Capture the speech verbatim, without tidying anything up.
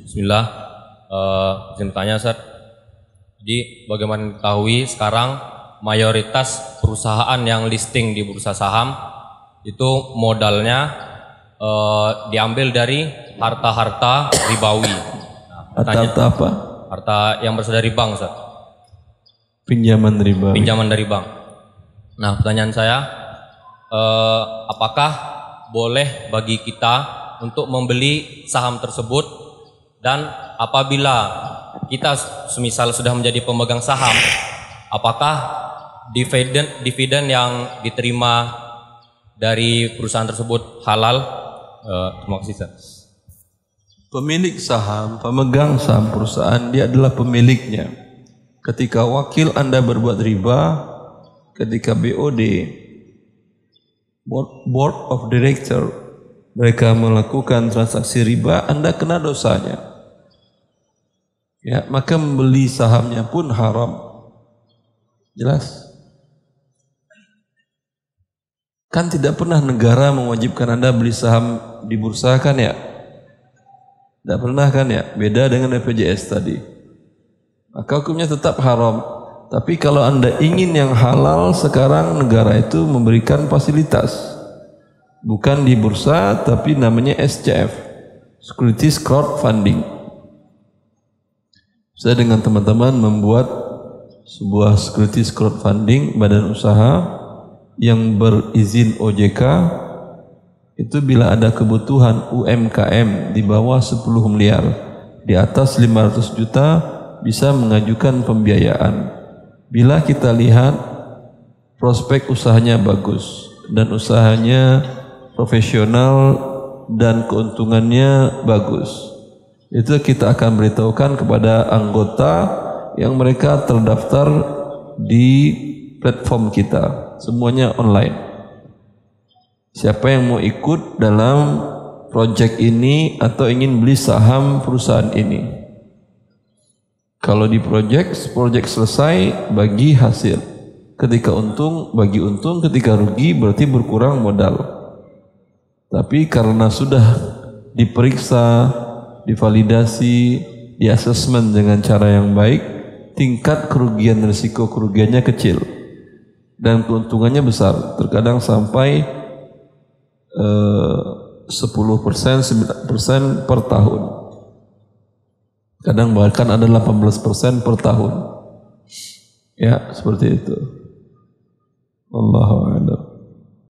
Bismillah. Uh, izin bertanya, Ustaz. Jadi bagaimana diketahui sekarang mayoritas perusahaan yang listing di bursa saham itu modalnya uh, diambil dari harta-harta ribawi. Nah, harta apa? Harta yang berasal dari bank, Ustaz. Pinjaman riba. Pinjaman dari bank. Nah, pertanyaan saya, uh, apakah boleh bagi kita untuk membeli saham tersebut, dan apabila kita semisal sudah menjadi pemegang saham, apakah dividen dividen yang diterima dari perusahaan tersebut halal? Uh, terima kasih, Ustaz. Pemilik saham, pemegang saham perusahaan, dia adalah pemiliknya. Ketika wakil Anda berbuat riba, ketika B O D, Board, Board of Director, mereka melakukan transaksi riba, Anda kena dosanya. Ya, maka membeli sahamnya pun haram. Jelas? Kan tidak pernah negara mewajibkan Anda beli saham di bursa, kan ya? Tidak pernah, kan ya? Beda dengan B P J S tadi. Maka hukumnya tetap haram. Tapi kalau Anda ingin yang halal, sekarang negara itu memberikan fasilitas. Bukan di bursa, tapi namanya S C F, Securities Crowdfunding. Saya dengan teman-teman membuat sebuah securities crowdfunding, badan usaha yang berizin O J K. Itu bila ada kebutuhan U M K M di bawah sepuluh miliar, di atas lima ratus juta, bisa mengajukan pembiayaan. Bila kita lihat prospek usahanya bagus dan usahanya profesional dan keuntungannya bagus, itu kita akan beritahukan kepada anggota yang mereka terdaftar di platform kita. Semuanya online. Siapa yang mau ikut dalam proyek ini atau ingin beli saham perusahaan ini. Kalau di proyek, proyek selesai, bagi hasil. Ketika untung, bagi untung. Ketika rugi, berarti berkurang modal. Tapi karena sudah diperiksa, divalidasi, diasesmen dengan cara yang baik, tingkat kerugian, risiko kerugiannya kecil. Dan keuntungannya besar. Terkadang sampai eh, sepuluh persen, sembilan persen per tahun. Kadang bahkan ada delapan belas persen per tahun. Ya, seperti itu. Wallahu a'lam.